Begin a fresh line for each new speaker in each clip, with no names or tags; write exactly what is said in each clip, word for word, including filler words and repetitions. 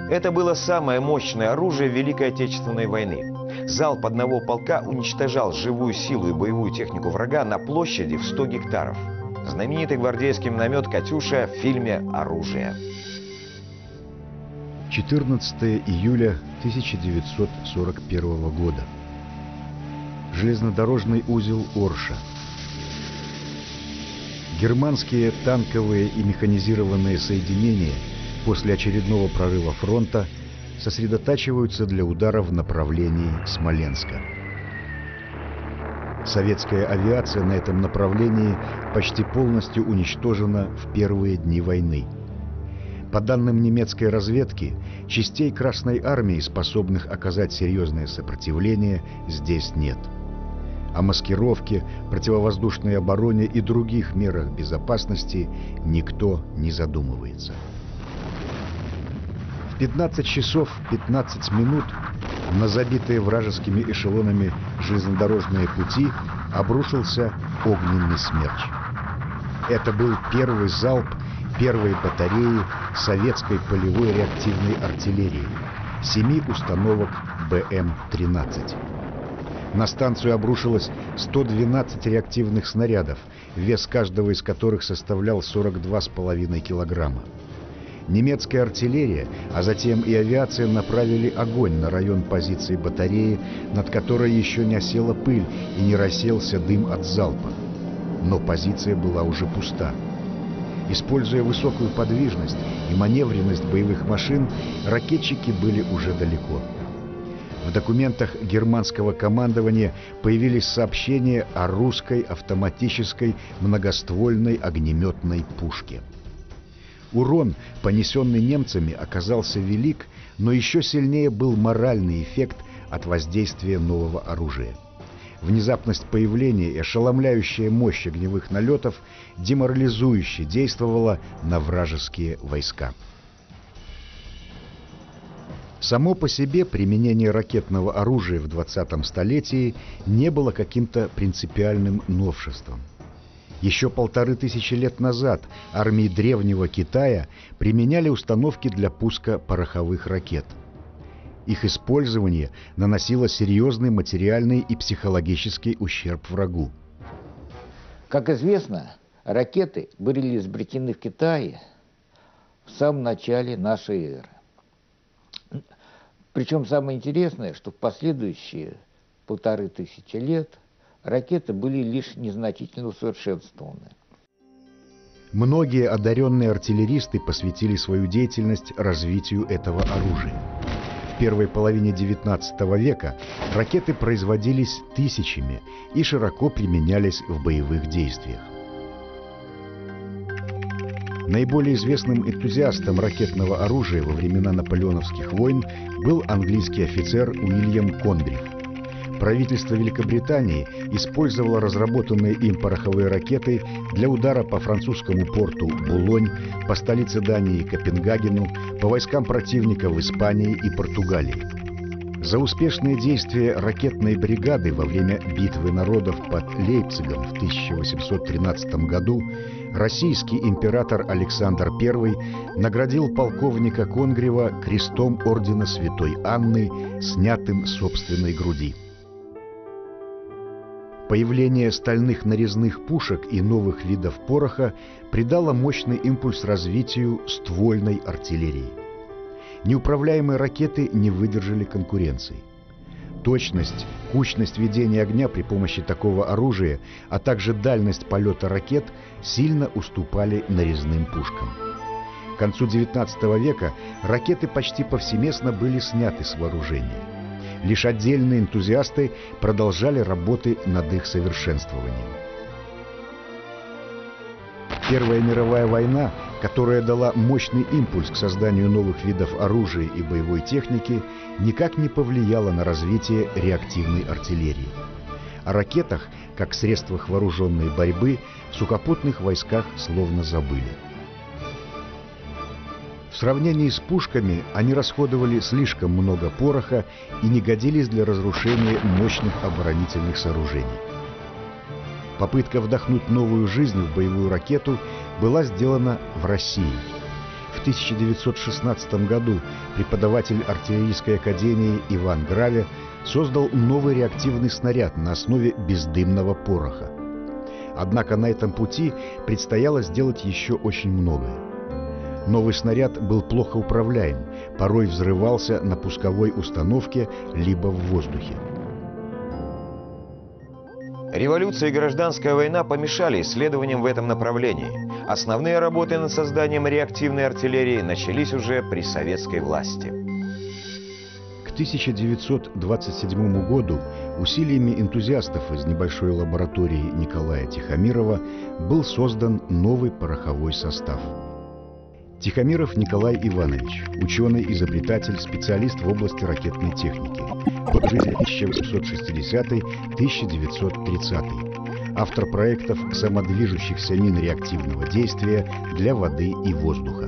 Это было самое мощное оружие Великой Отечественной войны. Залп одного полка уничтожал живую силу и боевую технику врага на площади в сто гектаров. Знаменитый гвардейский миномет «Катюша» в фильме «Оружие».
четырнадцатое июля тысяча девятьсот сорок первого года. Железнодорожный узел Орша. Германские танковые и механизированные соединения после очередного прорыва фронта сосредотачиваются для удара в направлении Смоленска. Советская авиация на этом направлении почти полностью уничтожена в первые дни войны. По данным немецкой разведки, частей Красной Армии, способных оказать серьезное сопротивление, здесь нет. О маскировке, противовоздушной обороне и других мерах безопасности никто не задумывается. В пятнадцать часов пятнадцать минут на забитые вражескими эшелонами железнодорожные пути обрушился огненный смерч. Это был первый залп первой батареи советской полевой реактивной артиллерии, семи установок Б М тринадцать. На станцию обрушилось сто двенадцать реактивных снарядов, вес каждого из которых составлял сорок два с половиной килограмма. Немецкая артиллерия, а затем и авиация направили огонь на район позиции батареи, над которой еще не осела пыль и не рассеялся дым от залпа. Но позиция была уже пуста. Используя высокую подвижность и маневренность боевых машин, ракетчики были уже далеко. В документах германского командования появились сообщения о русской автоматической многоствольной огнеметной пушке. Урон, понесенный немцами, оказался велик, но еще сильнее был моральный эффект от воздействия нового оружия. Внезапность появления и ошеломляющая мощь огневых налетов деморализующе действовала на вражеские войска. Само по себе применение ракетного оружия в двадцатом столетии не было каким-то принципиальным новшеством. Еще полторы тысячи лет назад армии древнего Китая применяли установки для пуска пороховых ракет. Их использование наносило серьезный материальный и психологический ущерб врагу.
Как известно, ракеты были изобретены в Китае в самом начале нашей эры. Причем самое интересное, что в последующие полторы тысячи лет ракеты были лишь незначительно усовершенствованы.
Многие одаренные артиллеристы посвятили свою деятельность развитию этого оружия. В первой половине девятнадцатого века ракеты производились тысячами и широко применялись в боевых действиях. Наиболее известным энтузиастом ракетного оружия во времена наполеоновских войн был английский офицер Уильям Кондрив. Правительство Великобритании использовало разработанные им пороховые ракеты для удара по французскому порту Булонь, по столице Дании Копенгагену, по войскам противника в Испании и Португалии. За успешные действия ракетной бригады во время битвы народов под Лейпцигом в тысяча восемьсот тринадцатом году российский император Александр Первый наградил полковника Конгрева крестом ордена Святой Анны, снятым с собственной груди. Появление стальных нарезных пушек и новых видов пороха придало мощный импульс развитию ствольной артиллерии. Неуправляемые ракеты не выдержали конкуренции. Точность, кучность ведения огня при помощи такого оружия, а также дальность полета ракет сильно уступали нарезным пушкам. К концу девятнадцатого века ракеты почти повсеместно были сняты с вооружения. Лишь отдельные энтузиасты продолжали работы над их совершенствованием. Первая мировая война, которая дала мощный импульс к созданию новых видов оружия и боевой техники, никак не повлияла на развитие реактивной артиллерии. О ракетах, как средствах вооруженной борьбы, в сухопутных войсках словно забыли. В сравнении с пушками они расходовали слишком много пороха и не годились для разрушения мощных оборонительных сооружений. Попытка вдохнуть новую жизнь в боевую ракету была сделана в России. В тысяча девятьсот шестнадцатом году преподаватель артиллерийской академии Иван Граве создал новый реактивный снаряд на основе бездымного пороха. Однако на этом пути предстояло сделать еще очень многое. Новый снаряд был плохо управляем, порой взрывался на пусковой установке либо в воздухе.
Революция и гражданская война помешали исследованиям в этом направлении. Основные работы над созданием реактивной артиллерии начались уже при советской власти.
К тысяча девятьсот двадцать седьмому году усилиями энтузиастов из небольшой лаборатории Николая Тихомирова был создан новый пороховой состав. Тихомиров Николай Иванович, ученый-изобретатель, специалист в области ракетной техники. Год жизни тысяча восемьсот шестидесятый — тысяча девятьсот тридцатый. Автор проектов самодвижущихся мин реактивного действия для воды и воздуха.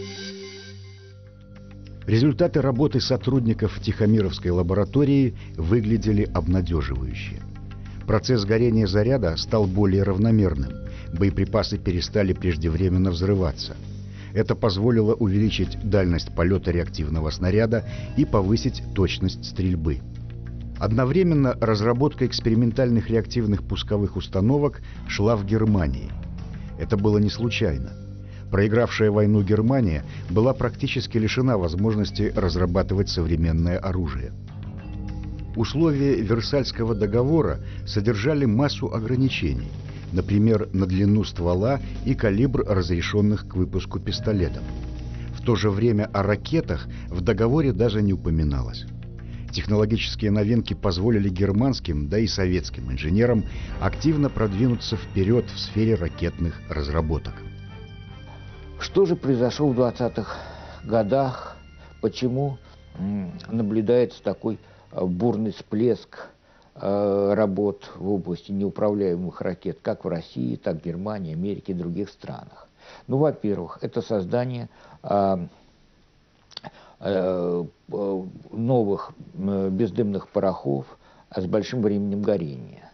Результаты работы сотрудников Тихомировской лаборатории выглядели обнадеживающе. Процесс горения заряда стал более равномерным, боеприпасы перестали преждевременно взрываться. Это позволило увеличить дальность полета реактивного снаряда и повысить точность стрельбы. Одновременно разработка экспериментальных реактивных пусковых установок шла в Германии. Это было не случайно. Проигравшая войну Германия была практически лишена возможности разрабатывать современное оружие. Условия Версальского договора содержали массу ограничений, например, на длину ствола и калибр разрешенных к выпуску пистолетов. В то же время о ракетах в договоре даже не упоминалось. Технологические новинки позволили германским, да и советским инженерам активно продвинуться вперед в сфере ракетных разработок.
Что же произошло в двадцатых годах? Почему наблюдается такой бурный всплеск работ в области неуправляемых ракет, как в России, так в Германии, Америке и других странах? Ну, во-первых, это создание э, э, новых э, бездымных порохов с большим временем горения.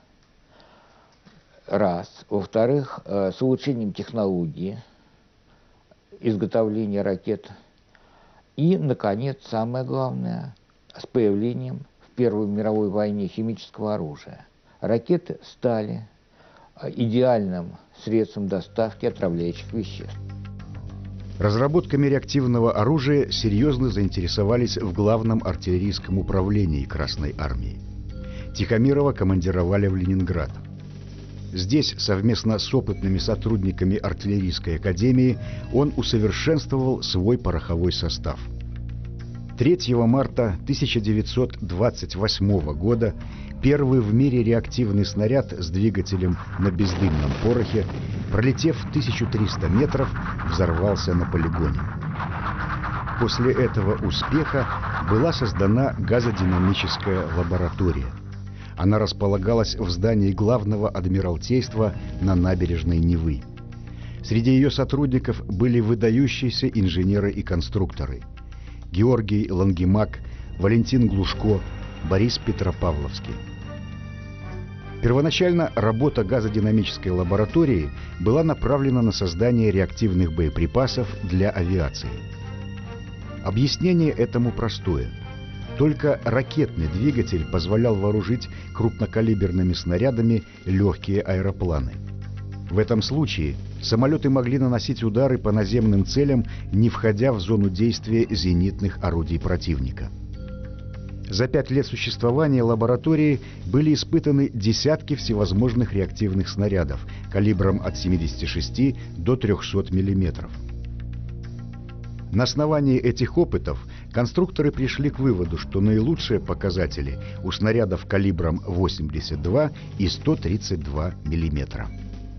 Раз. Во-вторых, э, с улучшением технологии изготовления ракет. И, наконец, самое главное, с появлением в Первой мировой войне химического оружия. Ракеты стали идеальным средством доставки отравляющих веществ.
Разработками реактивного оружия серьезно заинтересовались в Главном артиллерийском управлении Красной армии. Тихомирова командировали в Ленинград. Здесь, совместно с опытными сотрудниками артиллерийской академии, он усовершенствовал свой пороховой состав. третьего марта тысяча девятьсот двадцать восьмого года первый в мире реактивный снаряд с двигателем на бездымном порохе, пролетев тысячу триста метров, взорвался на полигоне. После этого успеха была создана газодинамическая лаборатория. Она располагалась в здании Главного адмиралтейства на набережной Невы. Среди ее сотрудников были выдающиеся инженеры и конструкторы: Георгий Лангемак, Валентин Глушко, Борис Петропавловский. Первоначально работа газодинамической лаборатории была направлена на создание реактивных боеприпасов для авиации. Объяснение этому простое. Только ракетный двигатель позволял вооружить крупнокалиберными снарядами легкие аэропланы. В этом случае самолеты могли наносить удары по наземным целям, не входя в зону действия зенитных орудий противника. За пять лет существования лаборатории были испытаны десятки всевозможных реактивных снарядов калибром от семидесяти шести до трёхсот миллиметров. На основании этих опытов конструкторы пришли к выводу, что наилучшие показатели у снарядов калибром восемьдесят два и сто тридцать два миллиметра.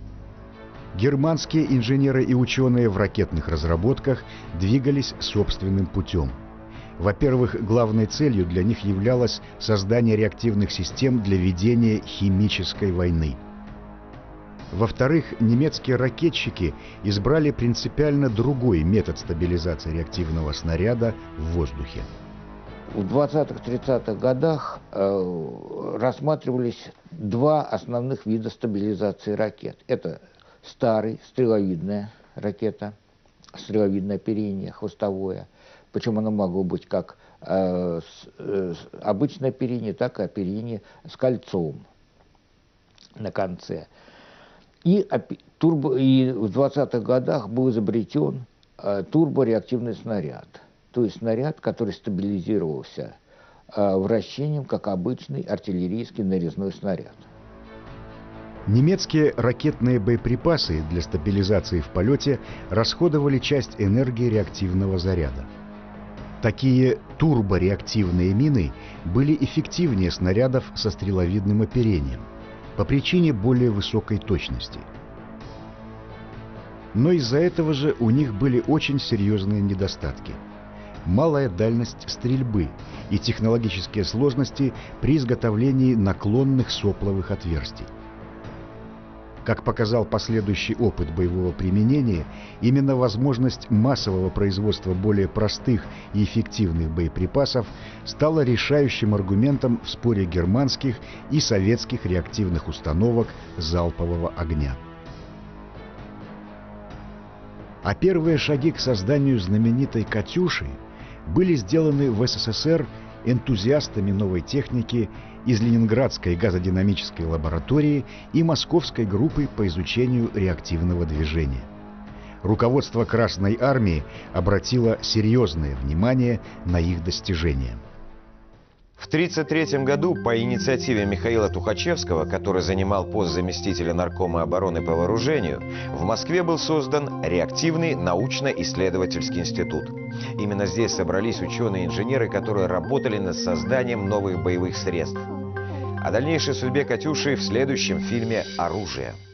Германские инженеры и ученые в ракетных разработках двигались собственным путем. Во-первых, главной целью для них являлось создание реактивных систем для ведения химической войны. Во-вторых, немецкие ракетчики избрали принципиально другой метод стабилизации реактивного снаряда в воздухе.
В двадцатых-тридцатых годах э, рассматривались два основных вида стабилизации ракет. Это старый, стреловидная ракета, стреловидное оперение, хвостовое. Причем оно могло быть как э, с, э, обычное оперение, так и оперение с кольцом на конце. И, турбо, и в двадцатых годах был изобретен э, турбореактивный снаряд. То есть снаряд, который стабилизировался э, вращением, как обычный артиллерийский нарезной снаряд.
Немецкие ракетные боеприпасы для стабилизации в полете расходовали часть энергии реактивного заряда. Такие турбореактивные мины были эффективнее снарядов со стреловидным оперением по причине более высокой точности. Но из-за этого же у них были очень серьезные недостатки. Малая дальность стрельбы и технологические сложности при изготовлении наклонных сопловых отверстий. Как показал последующий опыт боевого применения, именно возможность массового производства более простых и эффективных боеприпасов стала решающим аргументом в споре германских и советских реактивных установок залпового огня. А первые шаги к созданию знаменитой «Катюши» были сделаны в СССР энтузиастами новой техники из Ленинградской газодинамической лаборатории и Московской группы по изучению реактивного движения. Руководство Красной Армии обратило серьезное внимание на их достижения.
В тысяча девятьсот тридцать третьем году по инициативе Михаила Тухачевского, который занимал пост заместителя наркома обороны по вооружению, в Москве был создан реактивный научно-исследовательский институт. Именно здесь собрались ученые и инженеры, которые работали над созданием новых боевых средств. О дальнейшей судьбе «Катюши» в следующем фильме «Оружие».